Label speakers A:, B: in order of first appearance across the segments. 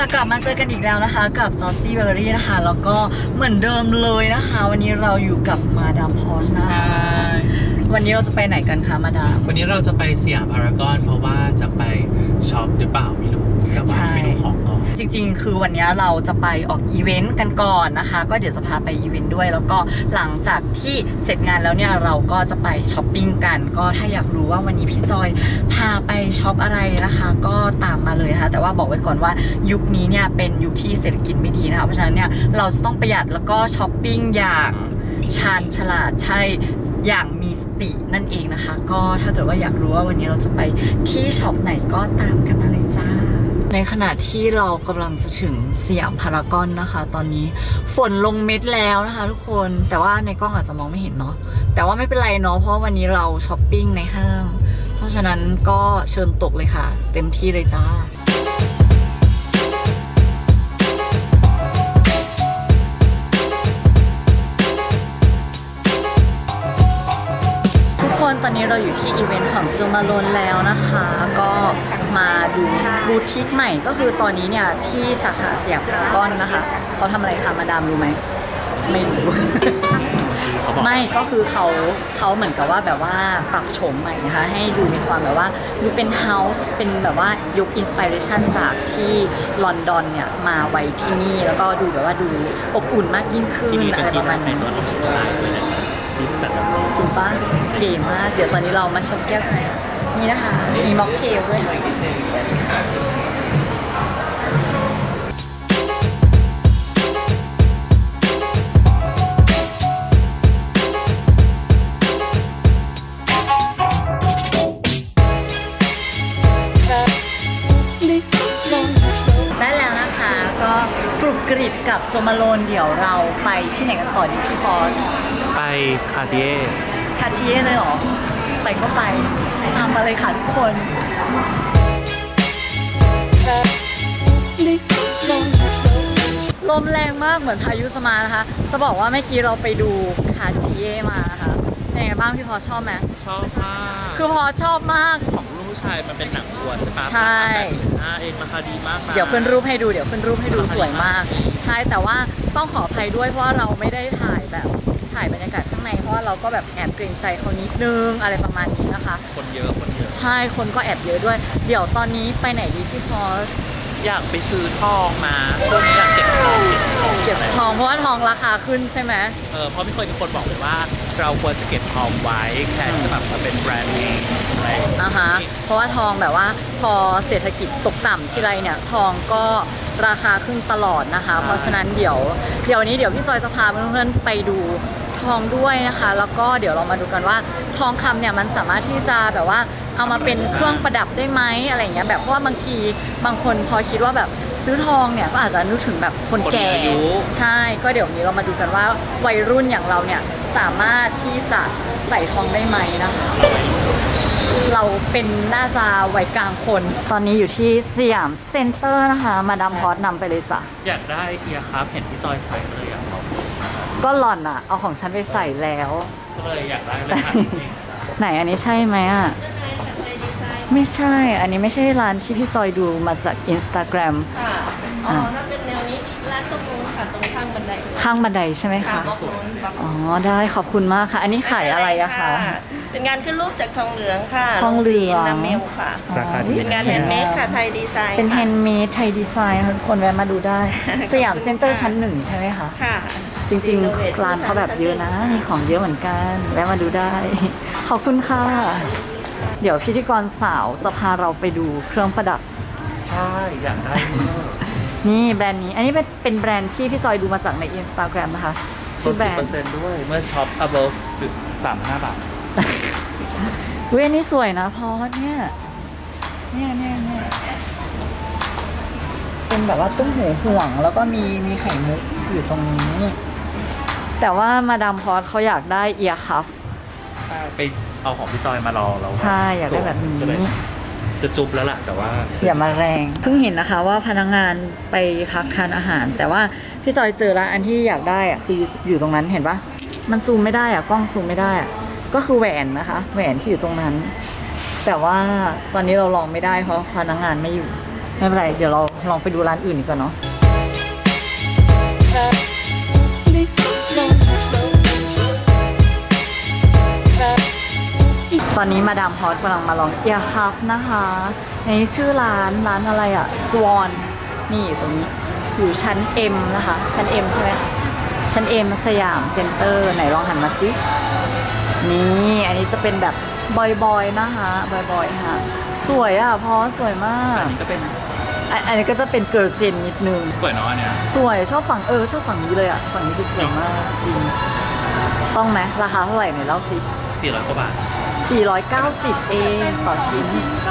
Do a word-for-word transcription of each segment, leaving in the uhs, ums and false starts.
A: กลับมาเจอกันอีกแล้วนะคะกับจอซี่เบอร์รี่นะคะแล้วก็เหมือนเดิมเลยนะคะวันนี้เราอยู่กับมาดามพอชนะคะวันนี้เราจะไปไหนกันคะมาดาม
B: วันนี้เราจะไปสยามพารากอนเพราะว่าจะไปช็อปหรือเปล่าไม่รู้แต่ว่าจะไปดูของก่อน
A: จริงๆคือวันนี้เราจะไปออกอีเวนต์กันก่อนนะคะก็เดี๋ยวจะพาไปอีเวนต์ด้วยแล้วก็หลังจากที่เสร็จงานแล้วเนี่ยเราก็จะไปช้อปปิ้งกันก็ถ้าอยากรู้ว่าวันนี้พี่จอยพาไปช็อปอะไรนะคะก็ตามมาเลยนะคะแต่ว่าบอกไว้ก่อนว่ายุคนี้เนี่ยเป็นยุคที่เศรษฐกิจไม่ดีนะคะเพราะฉะนั้นเนี่ยเราจะต้องประหยัดแล้วก็ช้อปปิ้งอย่างชาญฉลาดใช่อย่างมีสตินั่นเองนะคะก็ถ้าเกิดว่าอยากรู้ว่าวันนี้เราจะไปที่ช็อปไหนก็ตามกันมาเลยจ้าในขณะที่เรากำลังจะถึงสยามพารากอนนะคะตอนนี้ฝนลงเม็ดแล้วนะคะทุกคนแต่ว่าในกล้องอาจจะมองไม่เห็นเนาะแต่ว่าไม่เป็นไรเนาะเพราะวันนี้เราช้อปปิ้งในห้างเพราะฉะนั้นก็เชิญตกเลยค่ะเต็มที่เลยจ้าตอนนี้เราอยู่ที่อีเวนต์ของจูมาโลนแล้วนะคะก็มาดูบูติกใหม่ก็คือตอนนี้เนี่ยที่สาขาสยามพารากอนนะคะเขาทำอะไรคะมาดามรู้ไหมไม่รู้ ไม่ก็คือเขาเขาเหมือนกับว่าแบบว่าปรับโฉมใหม่นะคะให้ดูมีความแบบว่าดูเป็นเฮาส์เป็นแบบว่ายกอินสปิเรชันจากที่ลอนดอนเนี่ยมาไว้ที่นี่แล้วก็ดูแบบว่าดูอบอุ่นมากยิ่งขึ้นอะไรประมาณนี้จัดจริงป้าเก๋มากเดี๋ยวตอนนี้เรามาชมแก้วกันนี่นะคะมีม็อกเทลด้วยเชสค่ะได้แล้วนะคะก็กรุบกริบกับโจมาโลนเดี๋ยวเราไปที่ไหนกันต่อดีพี่พอส
B: ไปคาร์ติเย่
A: คาร์ติเย่เลยเหรอไปก็ไปตามมาเลยค่ะทุกคนลมแรงมากเหมือนพายุจะมานะคะจะบอกว่าเมื่อกี้เราไปดูคาร์ติเย่มานะคะเป็นไงบ้างพี่พอชอบไหม
B: ชอบมาก
A: คือพอชอบมาก
B: ของลูกผู้ชายมันเป็นหนังวัวใช่ปะ
A: ใช่
B: เองราคาดีมาก
A: เดี๋ยวขึ้นรูปให้ดูเดี๋ยวขึ้นรูปให้ดูสวยมากใช่แต่ว่าต้องขออภัยด้วยเพราะว่าเราไม่ได้ถ่ายแบบถ่ายบรรยากาศข้างในเพราะว่าเราก็แบบแอบเกรงใจเขานิดนึงอะไรประมาณนี้นะคะ
B: คนเยอะคนเยอะ
A: ใช่คนก็แอบเยอะด้วยเดี๋ยวตอนนี้ไปไหนดีพี่พอส
B: อยากไปซื้อทองมาช่วงนี้อยากเก็บทอง
A: เก็บทองเพราะว่าทองราคาขึ้นใช่ไหม
B: เออเพราะไม่เคยมีคนบอกเลยว่าเราควรจะเก็บทองไว้แค่จะแบบมาเป็นแบรนด์เองอะไร
A: อ่ะฮะเพราะว่าทองแบบว่าพอเศรษฐกิจตกต่ำทีไรเนี่ยทองก็ราคาขึ้นตลอดนะคะเพราะฉะนั้นเดี๋ยวเดี๋ยวนี้เดี๋ยวพี่จอยจะพาเพื่อนๆไปดูทองด้วยนะคะแล้วก็เดี๋ยวเรามาดูกันว่าทองคำเนี่ยมันสามารถที่จะแบบว่าเอามาเป็นเครื่องประดับได้ไหมอะไรเงี้ยแบบเพราะว่าบางทีบางคนพอคิดว่าแบบซื้อทองเนี่ยก็อาจจะนึกถึงแบบคนแก่ใช่ก็เดี๋ยวนี้เรามาดูกันว่าวัยรุ่นอย่างเราเนี่ยสามารถที่จะใส่ทองได้ไหมนะคะเราเป็นน่าจะวัยกลางคนตอนนี้อยู่ที่สยามเซ็นเตอร์นะคะมาดามพอสนำไปเลยจ้ะ
B: อยากได้เอียครับเห็นพี่จอยใส่เลยอยากลอง
A: ก็หล่อนอะเอาของฉันไปใส่แล้ว
B: ก็เลยอยากได้เลยค่ะ
A: ไหนอันนี้ใช่ไหมอะไม่ใช่อันนี้ไม่ใช่ร้านที่พี่จอยดูมาจาก Instagram
C: ค่ะอ๋อถ้าเป็นแนวนี้ร้านตรงนู้นค่ะตรงข้างบันได
A: ข้างบันไดใช่ไหมคะอ๋อได้ขอบคุณมากค่ะอันนี้ขายอะไรอะคะ
C: เป็นงานขึ้นรูปจากทองเหลืองค่ะ
A: ทองเหลือง
C: นาเมลค่ะ
B: ราคาดี
C: เป็นงานแฮนด์เมดค่ะไทยดีไซน์
A: เป็นแฮนด์เมดไทยดีไซน์ทุกคนแวะมาดูได้สยามเซ็นเตอร์ชั้นหนึ่งใช่ไหมคะ
C: ค่ะ
A: จริงๆร้านเขาแบบเยอะนะมีของเยอะเหมือนกันแวะมาดูได้ขอบคุณค่ะเดี๋ยวพิธีกรสาวจะพาเราไปดูเครื่องประดับ
B: ใช่อยากได้
A: นี่แบรนด์นี้อันนี้เป็นแบรนด์ที่พี่จอยดูมาจากใน Instagram นะคะชื่อแบรนด์
B: สิบเปอร์เซ็นต์ ด้วยเมื่อช็อป above สามสิบห้าบาท
A: เว้ยนี่สวยนะพอเนี่ยเนี่ยเนี่ยเนี่ยเป็นแบบว่าตุ้มหูห่วงแล้วก็มีมีไข่มุกอยู่ตรงนี้แต่ว่ามาดามพอสเขาอยากได้เอียร์คัฟ
B: ไปเอาของพี่จอยมารอเรา
A: ใช่อยากได้แบบนี้
B: จะจุบแล้วล่ะแต่ว่า
A: อย่ามาแรงเพิ่งเห็นนะคะว่าพนักงานไปพักทานอาหารแต่ว่าพี่จอยเจอแล้วอันที่อยากได้อะคืออยู่ตรงนั้นเห็นปะมันซูมไม่ได้อะกล้องซูมไม่ได้อะก็คือแหวนนะคะแหวนที่อยู่ตรงนั้นแต่ว่าตอนนี้เราลองไม่ได้เพราะพนักงานไม่อยู่ไม่เป็นไรเดี๋ยวเราลองไปดูร้านอื่นดีกว่าเนาะตอนนี้มาดามพอสกำลังมาลองเอียร์คัพนะคะในชื่อร้านร้านอะไรอะ Swan นี่ตรงนี้อยู่ชั้น M นะคะชั้น M ใช่ไหมชั้น M สยามเซ็นเตอร์ไหนลองหันมาสินี่อันนี้จะเป็นแบบบอยๆนะคะบอยๆค่ะสวยอ่ะพอสวยมาก
B: อันนี้ก็เป็น
A: อันนี้ก็จะเป็นเกิร์ลเจนนิดนึง
B: สวยเนาะเนี่ย
A: สวยชอบฝั่งเออชอบฝั่งนี้เลยอ่ะฝั่งนี้คือสวยมากจริงต้องไหมราคาเท่าไหร่เนี่ยเล่าสิ
B: สี่ร้อยกว่าบาท
A: สี่ร้อยเก้าสิบเองต่อชิ้น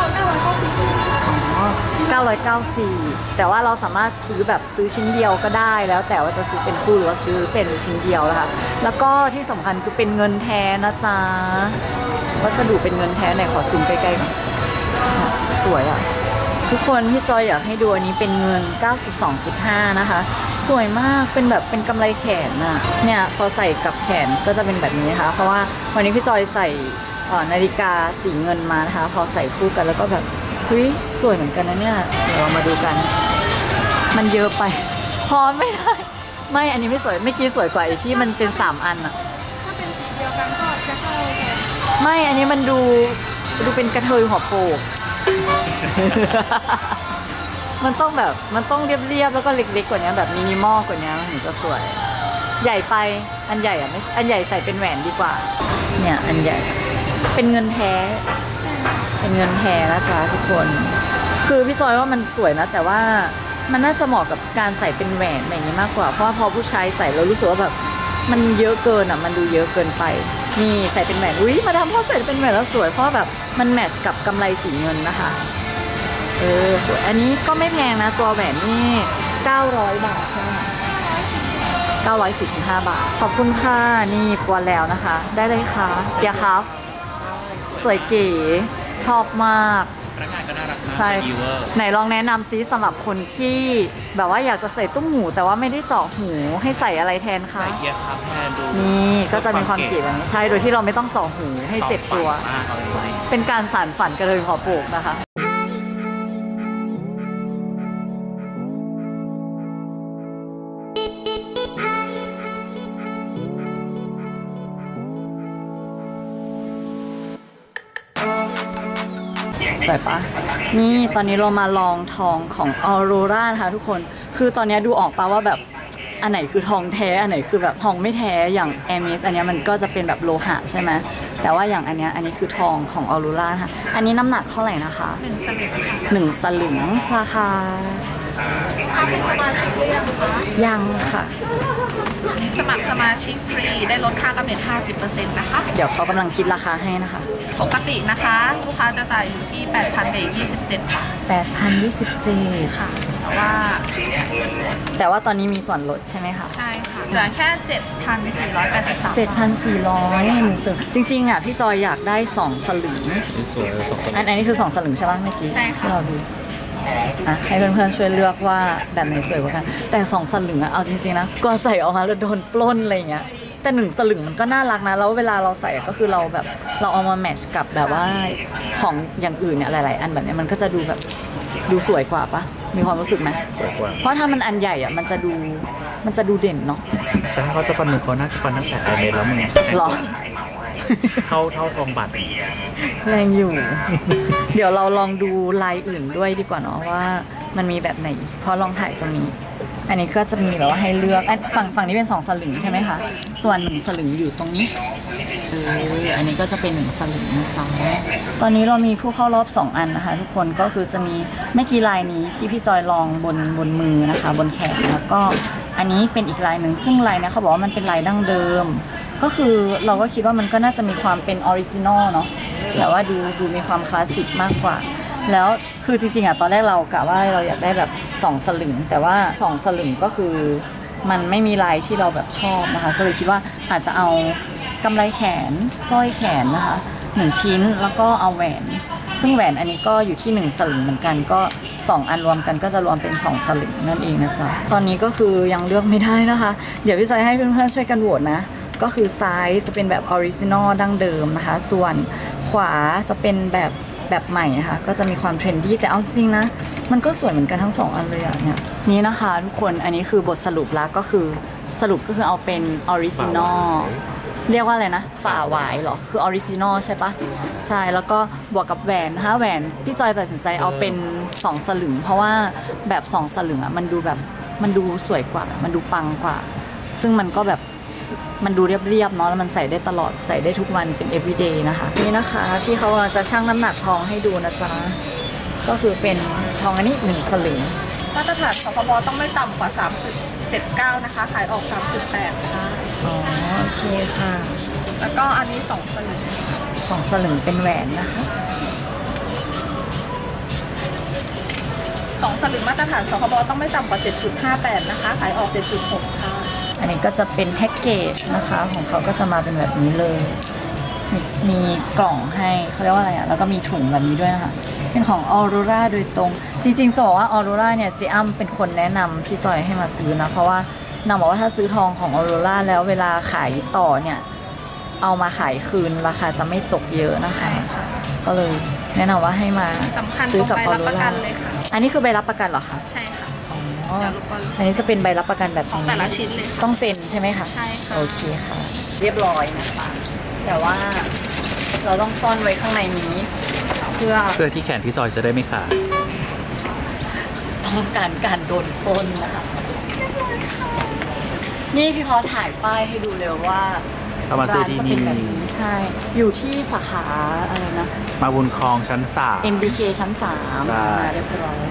A: อ๋อเก้าร้อยเก้าสิบแต่ว่าเราสามารถซื้อแบบซื้อชิ้นเดียวก็ได้แล้วแต่ว่าจะซื้อเป็นคู่หรือว่าซื้อเป็นชิ้นเดียวนะคะแล้วก็ที่สำคัญคือเป็นเงินแท้นะจ๊ะวัสดุเป็นเงินแท้ไหนขอซูมใกล้ๆหน่อยสวยอ่ะทุกคนพี่จอยอยากให้ดูอันนี้เป็นเงิน เก้าสิบสองจุดห้า นะคะสวยมากเป็นแบบเป็นกำไลแขนน่ะเนี่ยพอใส่กับแขนก็จะเป็นแบบนี้นะคะเพราะว่าวันนี้พี่จอยใส่นาฬิกาสีเงินมานะคะพอใส่คู่กันแล้วก็แบบเฮ้ยสวยเหมือนกันนะเนี่ยเดี๋ยวเรามาดูกันมันเยอะไปพอไม่ได้ไม่อันนี้ไม่สวยไม่กี้สวยกว่าไอ้ที่มันเป็นสามอันอะ
C: ถ้าเป็นสีเดียวกันก็จะเข้า
A: ไม่อันนี้มันดูดูเป็นกระเทยหัวโปก มันต้องแบบมันต้องเรียบๆแล้วก็เล็กๆกว่านี้แบบมินิมอลกว่านี้ถึงจะสวยใหญ่ไปอันใหญ่อะไม่อันใหญ่ใส่เป็นแหวนดีกว่าเนี่ยอันใหญ่เป็นเงินแท้เป็นเงินแท้นะจ๊ะทุกคนคือพี่จอยว่ามันสวยนะแต่ว่ามันน่าจะเหมาะกับการใส่เป็นแหวนอย่างนี้มากกว่าเพราะว่าพอผู้ชายใส่เรารู้สึกว่าแบบมันเยอะเกินอ่ะมันดูเยอะเกินไปนี่ใส่เป็นแหวนอุ้ยมาดามพอใส่เป็นแหวนแล้วสวยเพราะแบบมันแมทช์กับกำไลสีเงินนะคะเออสวยอันนี้ก็ไม่แพงนะตัวแหวนนี่เก้าร้อยบาทใช่ไหมเก้าร้อยสี่สิบห้าบาทขอบคุณค่ะนี่ปวนแล้วนะคะได้เลยค่ะเดี๋ยวครับสวยเก๋ชอบมาก
B: พนักงานก็น่ารักมาก
A: ใช่ไหนลองแนะนำซิสำหรับคนที่แบบว่าอยากจะใส่ตุ้มหูแต่ว่าไม่ได้เจาะหูให้ใส่อะไรแทนคะ
B: ใส่เกียร์ครับแทนดู
A: นี่ก็จะมีความเก๋แบบนี้ใช่โดยที่เราไม่ต้องเจาะหูให้เจ็บตัวเป็นการสานฝันกระเทยหัวโปกนะคะสวยปะนี่ตอนนี้เรามาลองทองของออโรรานะคะทุกคนคือตอนนี้ดูออกปะว่าแบบอันไหนคือทองแท้อันไหนคือแบบทองไม่แท้อย่างแอร์เมสอันนี้มันก็จะเป็นแบบโลหะใช่ไหมแต่ว่าอย่างอันนี้อันนี้คือทองของออโรราค่ะอันนี้น้ำหนักเท่าไหร่นะคะ
C: หนึ่งสลึง
A: หนึ่งสลึงราคา
C: ถ้าเป็นสมาชิกหรือยังคะ
A: ยังค่ะ
C: สมัครสมาชิกฟรีได้ลดค่ากำเนิด ห้าสิบเปอร์เซ็นต์ นะคะ
A: เดี๋ยวเขากำลังคิดราคาให้นะคะ
C: ปกตินะคะลูกค้าจะจ่ายอยู่ที่ แปดพันยี่สิบเจ็ด บาท
A: แปดพันยี่สิบเจ็ด
C: ค่ะแต่ว่า
A: แต่ว่าตอนนี้มีส่วนลดใช่ไหมคะ
C: ใช่ค่ะเหลือแค่ เจ็ดพันสี่ร้อยแปดสิบสาม
A: เจ็ดพันสี่ร้อยหนึ่งสลึงจริงๆอ่ะพี่จอยอยากได้สองสลึง
B: สวยสองสลึง
A: อันนี้คือสองสลึงใช่ป่ะเมื่อกี้
C: ใช่ค่ะ
A: ที่เราดูอ่ะให้เพื่อนๆช่วยเลือกว่าแบบไหนสวยกว่ากันแต่สองสลึงอะเอาจริงๆนะก็ใส่ออกมาแล้วโดนปล้นอะไรเงี้ยแต่หนึ่งสลึงมันก็น่ารักนะแล้วเวลาเราใส่ก็คือเราแบบเราเอามาแมทช์กับแบบว่าของอย่างอื่นเนี่ยหลายๆอันแบบนี้มันก็จะดูแบบดูสวยกว่าปะมีความรู้สึกไหม
B: สวยกว่า
A: เพราะถ้ามันอันใหญ่อะมันจะดูมันจะดูเด่นเนาะ
B: แต่ถ้าเขาจะฟันหนูเขาน่าจะฟันตั้งแต่ไอเมตรแล้วมึง
A: หรอ
B: เท่าเท่าทองบาท
A: แรงอยู่ เดี๋ยวเราลองดูลายอื่นด้วยดีกว่าเนาะว่ามันมีแบบไหนเพราะลองถ่ายตรงนี้อันนี้ก็จะมีแบบว่าให้เลือกฝั่งฝั่งนี้เป็นสองสลึงใช่ไหมคะส่วนหนึ่งสลึงอยู่ตรงนี้เอออันนี้ก็จะเป็นหนึ่งสลึงนะจ๊ะตอนนี้เรามีผู้เข้ารอบสองอันนะคะทุกคนก็คือจะมีไม่กี่ลายนี้ที่พี่จอยลองบนบนมือนะคะบนแขนแล้วก็อันนี้เป็นอีกลายหนึ่งซึ่งลายนี้เขาบอกว่ามันเป็นลายดั้งเดิมก็คือเราก็คิดว่ามันก็น่าจะมีความเป็นออริจินอลเนาะแต่ว่าดูดูมีความคลาสสิกมากกว่าแล้วคือจริงๆอ่ะตอนแรกเรากะว่าเราอยากได้แบบสองสลึงแต่ว่าสองสลึงก็คือมันไม่มีลายที่เราแบบชอบนะคะก็เลยคิดว่าอาจจะเอากำไลแขนสร้อยแขนนะคะหนึ่งชิ้นแล้วก็เอาแหวนซึ่งแหวนอันนี้ก็อยู่ที่หนึ่งสลึงเหมือนกันก็สองอันรวมกันก็จะรวมเป็นสองสลึงนั่นเองนะจ๊ะตอนนี้ก็คือยังเลือกไม่ได้นะคะเดี๋ยวพี่จอยให้เพื่อนๆช่วยกันโหวตนะก็คือซ้ายจะเป็นแบบออริจินอลดั้งเดิมนะคะส่วนขวาจะเป็นแบบแบบใหม่นะคะก็จะมีความเทรนดี้แต่เอาจริงนะมันก็สวยเหมือนกันทั้งสองอันเลยอ่ะเนี่ยนี่นะคะทุกคนอันนี้คือบทสรุปแล้วก็คือสรุปก็คือเอาเป็นออริจินอลเรียกว่าอะไรนะฝ่าหวายเหรอคือออริจินอลใช่ปะใช่แล้วก็บวกกับแหวนนะคะแหวนพี่จอยตัดสินใจเอาเป็นสองสลึงเพราะว่าแบบสองสลึงอ่ะมันดูแบบมันดูสวยกว่ามันดูปังกว่าซึ่งมันก็แบบมันดูเรียบๆเนาะแล้วมันใส่ได้ตลอดใส่ได้ทุกวันเป็น everyday นะคะนี่นะคะที่เขาจะชั่งน้ำหนักทองให้ดูนะจ๊ะก็คือเป็นทองอันนี้หนึ่งสลึง
C: มาตรฐานสคบต้องไม่ต่ำกว่า สามจุดเจ็ดเก้า นะคะขายออก สามจุดแปด ค่ะ
A: อ๋อโอเคค่ะ
C: แล้วก็อันนี้สองสลึง
A: สองสลึงเป็นแหวนนะคะ
C: สองสลึงมาตรฐานสคบต้องไม่ต่ำกว่า เจ็ดจุดห้าแปด นะคะขายออก เจ็ดจุดหก ค่ะ
A: อันนี้ก็จะเป็นแพ็กเกจนะคะของเขาก็จะมาเป็นแบบนี้เลยมีมีกล่องให้เขาเรียกว่าอะไรอ่ะแล้วก็มีถุงแบบนี้ด้วยนะคะเป็นของออโรราโดยตรงจริงๆจะบอกว่าออโรราเนี่ยเจอ้ำเป็นคนแนะนำพี่จอยให้มาซื้อนะเพราะว่านางบอกว่าถ้าซื้อทองของออโรราแล้วเวลาขายต่อเนี่ยเอามาขายคืนราคาจะไม่ตกเยอะนะคะก็เลยแนะนำว่าให้มาซื้อกับออโรราอันนี้คือใบรับประกันเหรอคะ
C: ใช่ค่ะ
A: อันนี้จะเป็นใบรับประกันแบบนี้
C: แต่ละชิ้นเลย
A: ต้องเซ็นใช่ไหมคะ
C: ใช่ค่ะ
A: โอเคค่ะเรียบร้อยนะคะแต่ว่าเราต้องซ่อนไว้ข้างในนี้เพื่อ
B: เพื่อที่แขนพี่จอยจะได้ไม่ขาด
A: ป้องกันการโดนปล้นนะคะนี่พี่พอถ่ายป้ายให้ดูเร็วว่า
B: ร้านจะเป็นแบบ
A: นี้ใช่อยู่ที่สาขาอะไรนะ
B: มาบุญคลองชั้นสาม
A: เอ็ม บี เค ชั้นสามเรียบร้อย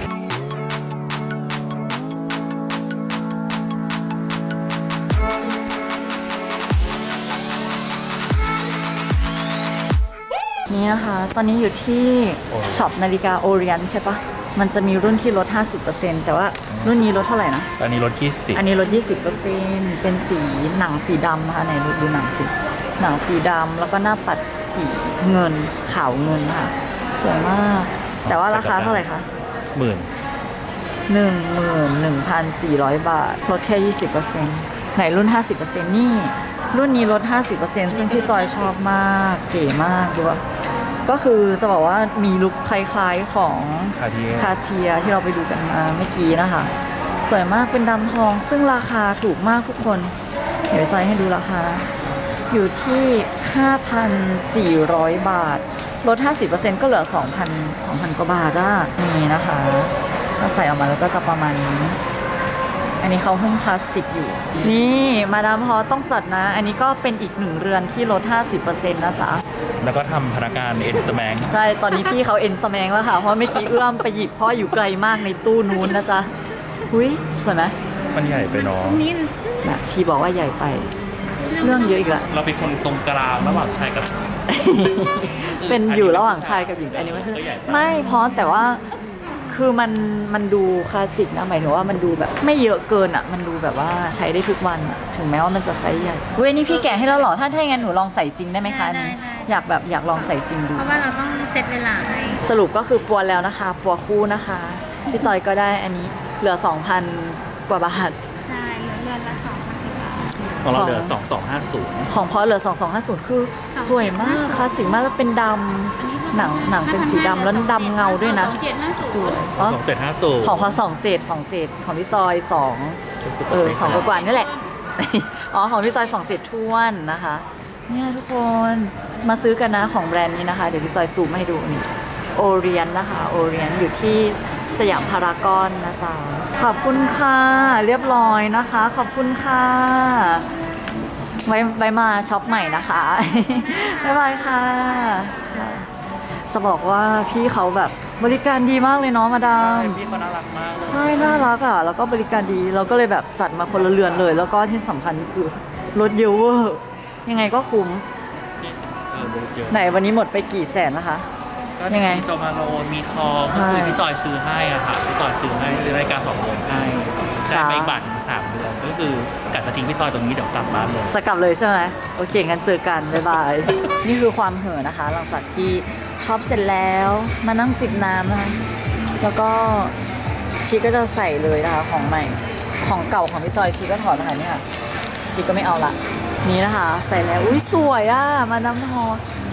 A: นี่นะคะตอนนี้อยู่ที่ช็อปนาฬิกาโอเรียนใช่ปะมันจะมีรุ่นที่ลด ห้าสิบเปอร์เซ็นต์ แต่ว่ารุ่นนี้ลดเท่าไหร่นะ
B: อันนี้ลดยี่สิบ
A: อันนี้ลด ยี่สิบเปอร์เซ็นต์ เป็นสีหนังสีดำนะคะไหนดูหนังสีหนังสีดำแล้วก็หน้าปัดสีเงินขาวเงินค่ะสวยมากแต่ว่าราคาเท่าไหร่คะ
B: หมื่น
A: หนึ่งหมื่นหนึ่งพันสี่ร้อยบาทลดแค่ ยี่สิบเปอร์เซ็นต์ ไหนรุ่น ห้าสิบเปอร์เซ็นต์ นี่รุ่นนี้ลด ห้าสิบเปอร์เซ็นต์ ซึ่งพี่จอยชอบมากเก๋มากดูว่าก็คือจะบอกว่ามีลุคคล้ายๆของคาเทียที่เราไปดูกันมาเมื่อกี้นะคะสวยมากเป็นดำทองซึ่งราคาถูกมากทุกคนเดี๋ยวจอยให้ดูราคาอยู่ที่ ห้าพันสี่ร้อย บาทลด ห้าสิบเปอร์เซ็นต์ ก็เหลือ สองพัน สองพัน กว่าบาทอ่ะนี่นะคะถ้าใส่ออกมาแล้วก็จะประมาณนี้อันนี้เขาหุ้มพลาสติกอยู่นี่มาดามพอต้องจัดนะอันนี้ก็เป็นอีกหนึ่งเรือนที่ลด ห้าสิบเปอร์เซ็นต์ นะจ๊ะ
B: แล้วก็ทำพนักงานเอ็นสแมง
A: ใช่ตอนนี้พี่เขาเอ็นสแมงแล้วค่ะเพราะเมื่อกี้เอื้อมไปหยิบเพราะอยู่ไกลมากในตู้นู้นนะจ๊ะหุ้ยสวยไหม
B: มันใหญ่ไปเนาะ
A: นะชีบอกว่าใหญ่ไปเรื่องเยอะอีกละ
B: เราเป็นคนตรงกลางระหว่างชายกับ
A: เป็นอยู่ระหว่างชายกับหญิงอันนี้ไม่ใช่ไม่เพราะแต่ว่าคือมันมันดูคลาสสิกนะหมายถึงว่ามันดูแบบไม่เยอะเกินอ่ะมันดูแบบว่าใช้ได้ทุกวันอ่ะถึงแม้ว่ามันจะไซส์ใหญ่เว้ยนี่พี่แกะให้แล้วหรอถ้าถ้าอย่างนั้นหนูลองใส่จริงได้ไหมคะนี่อยากแบบอยากลองใส่จริงดู
C: เพราะว่าเราต้องเซตเวลาให้
A: สรุปก็คือปัวแล้วนะคะปัวคู่นะคะพี่จอยก็ได้อันนี้เหลือ สองพัน กว่าบาท
C: ใช่เหลือเรือนละ สองพัน บาท
B: ของเราเหลือ สองพันสองร้อยห้าสิบ
A: ของพอเหลือ สองพันสองร้อยห้าสิบ คือสวยมากคลาสสิกมากแล้วเป็นดำหนังหนังเป็นสีดำแล้วดำเงาด้วยนะสวย
B: อ๋อสองพันเจ็ดร้อยห้าสิบ
A: ของพอสองพันเจ็ดร้อยสองสิบเจ็ดของพี่จอยสองเออสองกว่านี่แหละอ๋อของพี่จอยสองพันเจ็ดร้อยท้วนนะคะเนี่ยทุกคนมาซื้อกันนะของแบรนด์นี้นะคะเดี๋ยวพี่จอยซูมให้ดูนี่โอเรียนนะคะโอเรียนอยู่ที่สยามพารากอนนะจ๊ะขอบคุณค่ะเรียบร้อยนะคะขอบคุณค่ะไว้ไว้มาช็อปใหม่นะคะบ๊ายบายค่ะจะบอกว่าพี่เขาแบบบริการดีมากเลยเนาะมาดาม
B: พี่เขาน่ารักมาก
A: ใช่น่ารักอ่ะแล้วก็บริการดีเราก็เลยแบบจัดมาคนละเรือนเลยแล้วก็ที่สำคัญคือลดเยอะเวอร์ยังไงก็คุ้มไหนวันนี้หมดไปกี่แสนนะคะ
B: ยังไงจอมาโลมีทองก็คือพี่จอยซื้อให้อ่ะค่ะพี่จอยซื้อให้ซื้อรายการสองเดือนให้จ่ายไปบัตรสามเดือนก็คือกะจะทิ้งพี่จอยตรงนี้เดี๋ยวกลับบ้านเลย
A: จะกลับเลยใช่ไหมโอเคงั้นเจอกันบ๊ายบายนี่คือความเห่อนะคะหลังจากที่ช็อปเสร็จแล้วมานั่งจิบน้ำนะคะแล้วก็ชีก็จะใส่เลยนะคะของใหม่ของเก่าของพี่จอยชีก็ถอดนะคะนี่ค่ะชีก็ไม่เอาละนี่นะคะใส่แล้วอุ้ยสวยอ่ะมาดามทอ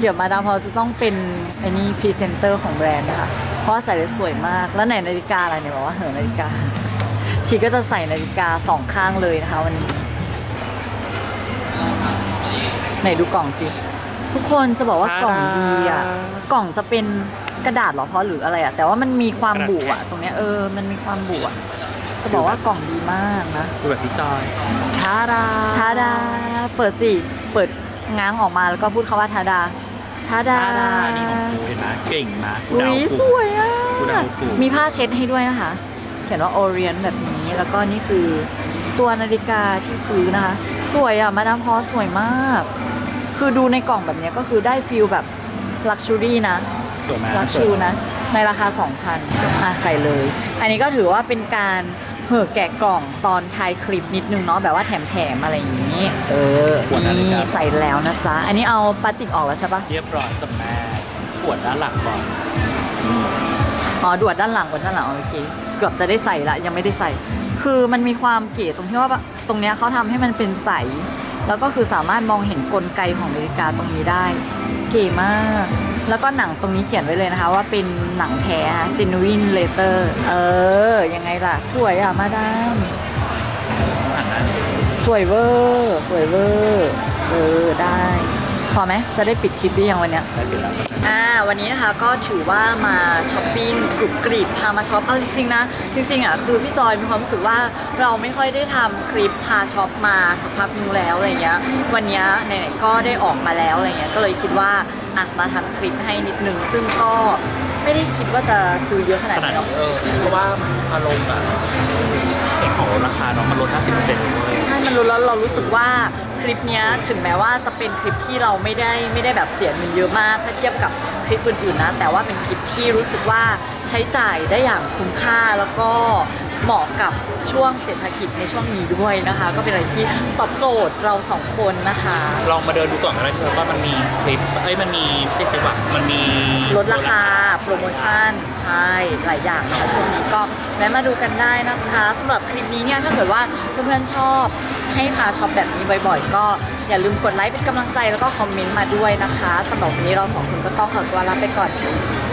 A: เดี๋ยวมาดามพอจะต้องเป็นไอ้นี่พรีเซนเตอร์ของแบรนด์นะคะเพราะว่าใส่แล้วสวยมากแล้วไหนนาฬิกาอะไรเนี่ยบอกว่าเหอนาฬิกาชีก็จะใส่นาฬิกาสองข้างเลยนะคะวันนี้ไหนดูกล่องสิทุกคนจะบอกว่ากล่องดีอ่ะกล่องจะเป็นกระดาษหรอเพราะหรืออะไรอ่ะแต่ว่ามันมีความบุอ่ะตรงเนี้ยเออมันมีความบุอ่ะจะบอกว่ากล่องดีมากนะ
B: ดูแบบพี่จอยทาดา
A: ทาดาเปิดสิเปิดง้างออกมาแล้วก็พูดคำว่าทาดาทาดา
B: ทาดานี่ของกูเห็นไหมเก่งนะกู
A: อุ้
B: เดาย ถู
A: ส
B: ก
A: วยอ่ะ
B: กูเดาถูก
A: มีผ้าเช็ดให้ด้วยนะคะเขียนว่าโอเรียนแบบนี้แล้วก็นี่คือตัวนาฬิกาที่ซื้อนะคะสวยอ่ะมาดามพอสวยมากคือดูในกล่องแบบนี้ก็คือได้ฟีลแบบลักชูรี่นะ
B: สวยไหม
A: ลักชูนะในราคา สองพัน อ่ะใส่เลย อันนี้ก็ถือว่าเป็นการเห่อแกะกล่องตอนท้ายคลิปนิดนึงเนาะแบบว่าแถมๆอะไรอย่างนี้เออนี่ใส่แล้วนะจ๊ะอันนี้เอาพลาสติกออกแล้วใช่ปะ
B: เรียบร้อยจ้ะแม่ขวดด้านหลังก่อน
A: อ๋อดวดด้านหลังบนด้านหลังโอเคเกือบจะได้ใส่ละยังไม่ได้ใส่ คือมันมีความเก๋ตรงที่ว่าตรงเนี้ยเขาทำให้มันเป็นใสแล้วก็คือสามารถมองเห็นกลไกของนาฬิกาตรงนี้ได้เก๋มากแล้วก็หนังตรงนี้เขียนไว้เลยนะคะว่าเป็นหนังแท้ genuine leather เออยังไงล่ะสวยอ่ะมาดามสวยเวอร์สวยเวอร์เออได้พอไหมจะได้ปิดคลิปได้ยังวันเนี้ย
B: ได้เป็นแล้ว
A: อ่าวันนี้นะคะก็ถือว่ามาช้อปปิ้งกรุบกริบพามาช็อปเอาจริงๆนะจริงๆอ่ะคือพี่จอยมีความรู้สึกว่าเราไม่ค่อยได้ทำคลิปพาช็อปมาสักพักนึงแล้วอะไรเงี้ยวันนี้ไหนๆก็ได้ออกมาแล้วอะไรเงี้ยก็เลยคิดว่าอ่ะมาทำคลิปให้นิดนึงซึ่งก็ไม่ได้คิดว่าจะซื้อเยอะขนาด
B: ขนาด
A: นี้หรอก
B: นี้เออเพราะว่าอารมณ์แบบเห็นของลดราคาเนาะมันลด ห้าสิบเปอร์เซ็นต์ เลย
A: ใช่มันรู้แล้วเรารู้สึกว่าคลิปเนี้ยถึงแม้ว่าจะเป็นคลิปที่เราไม่ได้ไม่ได้แบบเสียเงินเยอะมากถ้าเทียบกับคลิปอื่นๆนะแต่ว่าเป็นคลิปที่รู้สึกว่าใช้จ่ายได้อย่างคุ้มค่าแล้วก็เหมาะกับช่วงเศรษฐกิจในช่วงนี้ด้วยนะคะ ก็เป็นอะไรที่ตอบโจทย์เราสองคนนะคะ
B: ลองมาเดินดูก่อนก็ได้เถอะว่ามันมีคลิปเอ้ยมันมีไม่ใช่คลิปอะมันมี
A: ลดราคาโปรโมชั่นใช่หลายอย่างนะคะช่วงนี้ก็แวะมาดูกันได้นะคะสำหรับคลิปนี้เนี่ยถ้าเกิดว่าเพื่อนๆชอบให้พาช็อปแบบนี้บ่อยๆก็อย่าลืมกดไลค์เป็นกำลังใจแล้วก็คอมเมนต์มาด้วยนะคะสำหรับวันนี้เราสองคนก็ต้องขอตัวลาไปก่อน